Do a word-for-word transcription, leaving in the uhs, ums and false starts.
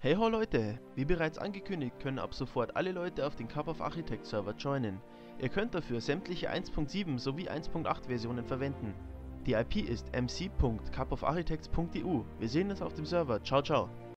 Hey ho Leute, wie bereits angekündigt können ab sofort alle Leute auf den Cup of Architects Server joinen. Ihr könnt dafür sämtliche eins Punkt sieben sowie eins Punkt acht Versionen verwenden. Die I P ist m c punkt cup of architects punkt e u. Wir sehen uns auf dem Server. Ciao ciao.